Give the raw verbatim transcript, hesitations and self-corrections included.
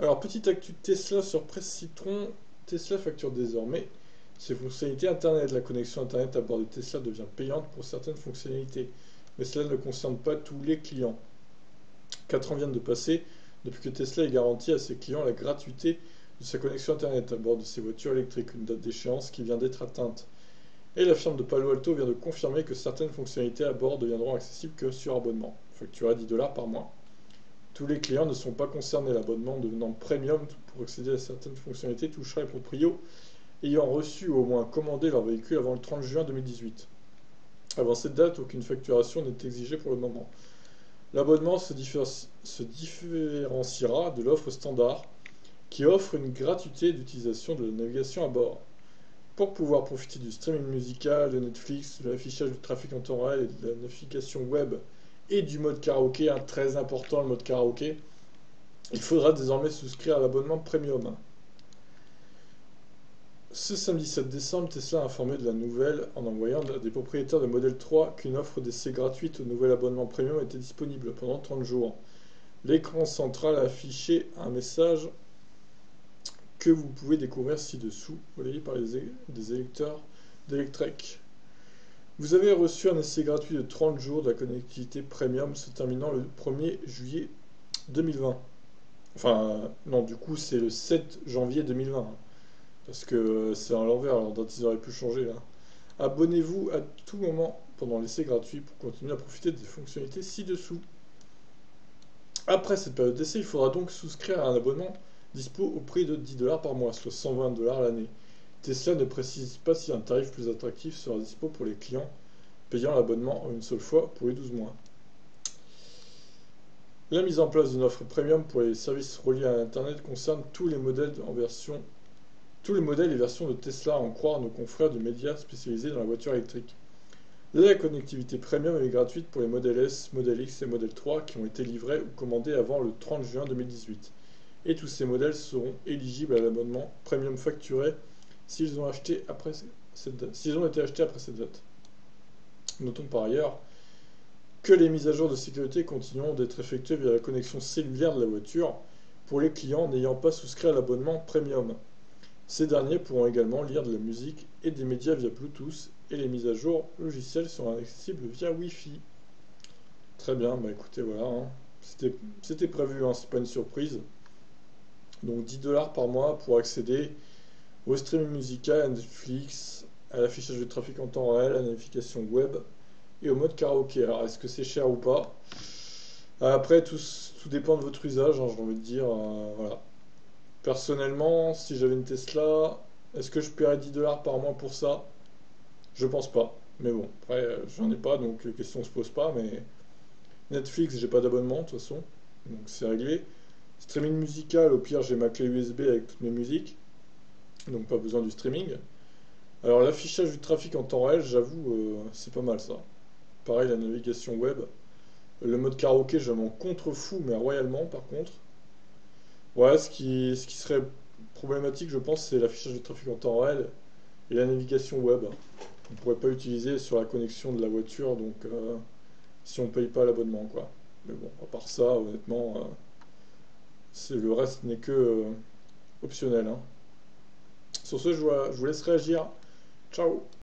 Alors, petite actu Tesla sur Presse Citron, Tesla facture désormais ses fonctionnalités Internet. La connexion Internet à bord de Tesla devient payante pour certaines fonctionnalités, mais cela ne concerne pas tous les clients. Quatre ans viennent de passer depuis que Tesla ait garanti à ses clients la gratuité de sa connexion Internet à bord de ses voitures électriques, une date d'échéance qui vient d'être atteinte. Et la firme de Palo Alto vient de confirmer que certaines fonctionnalités à bord deviendront accessibles que sur abonnement, facturé à dix dollars par mois. Tous les clients ne sont pas concernés. L'abonnement devenant premium pour accéder à certaines fonctionnalités touchera les proprios ayant reçu ou au moins commandé leur véhicule avant le trente juin deux mille dix-huit. Avant cette date, aucune facturation n'est exigée pour le moment. L'abonnement se, se différenciera de l'offre standard qui offre une gratuité d'utilisation de la navigation à bord. Pour pouvoir profiter du streaming musical, de Netflix, de l'affichage du trafic en temps réel et de la navigation web et du mode karaoké, hein, très important le mode karaoké, il faudra désormais souscrire à l'abonnement premium. Ce samedi sept décembre, Tesla a informé de la nouvelle en envoyant à des propriétaires de Model trois qu'une offre d'essai gratuite au nouvel abonnement premium était disponible pendant trente jours. L'écran central a affiché un message que vous pouvez découvrir ci-dessous, relayé par les é des électeurs d'Electrek. Vous avez reçu un essai gratuit de trente jours de la connectivité premium se terminant le premier juillet deux mille vingt. Enfin, non, du coup, c'est le sept janvier deux mille vingt. Parce que c'est à l'envers, alors date ils auraient pu changer là. Abonnez-vous à tout moment pendant l'essai gratuit pour continuer à profiter des fonctionnalités ci-dessous. Après cette période d'essai, il faudra donc souscrire à un abonnement dispo au prix de dix dollars par mois, soit cent vingt dollars l'année. Tesla ne précise pas si un tarif plus attractif sera dispo pour les clients payant l'abonnement en une seule fois pour les douze mois. La mise en place d'une offre premium pour les services reliés à Internet concerne tous les modèles en version Tous les modèles et versions de Tesla, à en croire nos confrères du média spécialisés dans la voiture électrique. La connectivité premium est gratuite pour les modèles S, Model X et Model trois qui ont été livrés ou commandés avant le trente juin deux mille dix-huit. Et tous ces modèles seront éligibles à l'abonnement premium facturé s'ils ont, acheté après cette date, s'ils ont été achetés après cette date. Notons par ailleurs que les mises à jour de sécurité continueront d'être effectuées via la connexion cellulaire de la voiture pour les clients n'ayant pas souscrit à l'abonnement premium. Ces derniers pourront également lire de la musique et des médias via Bluetooth et les mises à jour logicielles seront accessibles via Wi-Fi. Très bien, bah écoutez, voilà, hein. C'était prévu, hein, c'est pas une surprise. Donc dix dollars par mois pour accéder au streaming musical, à Netflix, à l'affichage de trafic en temps réel, à la navigation web et au mode karaoké. Alors est-ce que c'est cher ou pas? Après, tout, tout dépend de votre usage, hein, j'ai envie de dire, euh, voilà. Personnellement, si j'avais une Tesla, est-ce que je paierais dix dollars par mois pour ça? Je pense pas. Mais bon, après, j'en ai pas, donc la question se pose pas. Mais Netflix, j'ai pas d'abonnement, de toute façon. Donc c'est réglé. Streaming musical, au pire, j'ai ma clé U S B avec toutes mes musiques. Donc pas besoin du streaming. Alors l'affichage du trafic en temps réel, j'avoue, euh, c'est pas mal ça. Pareil, la navigation web. Le mode karaoké, je m'en contrefous, mais royalement par contre. Ouais, ce qui, ce qui serait problématique, je pense, c'est l'affichage de trafic en temps réel et la navigation web. On ne pourrait pas utiliser sur la connexion de la voiture, donc euh, si on ne paye pas l'abonnement, quoi. Mais bon, à part ça, honnêtement, euh, c'est, le reste n'est que euh, optionnel, hein. Sur ce, je vous, je vous laisse réagir. Ciao!